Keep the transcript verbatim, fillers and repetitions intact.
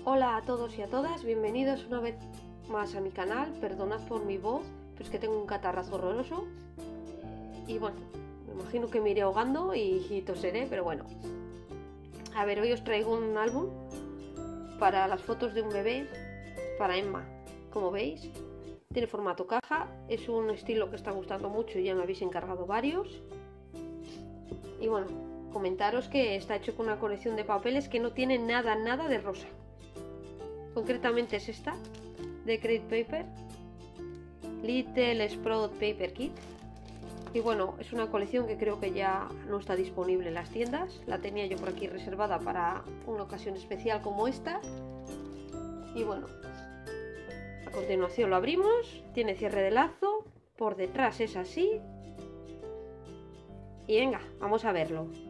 Hola a todos y a todas, bienvenidos una vez más a mi canal. Perdonad por mi voz, pero es que tengo un catarrazo horroroso. Y bueno, me imagino que me iré ahogando y, y toseré, pero bueno. A ver, hoy os traigo un álbum para las fotos de un bebé, para Emma. Como veis, tiene formato caja, es un estilo que está gustando mucho y ya me habéis encargado varios. Y bueno, comentaros que está hecho con una colección de papeles que no tiene nada, nada de rosa. Concretamente es esta, de Crate Paper, Little Sprout Paper Kit. Y bueno, es una colección que creo que ya no está disponible en las tiendas. La tenía yo por aquí reservada para una ocasión especial como esta. Y bueno, a continuación lo abrimos, tiene cierre de lazo, por detrás es así. Y venga, vamos a verlo.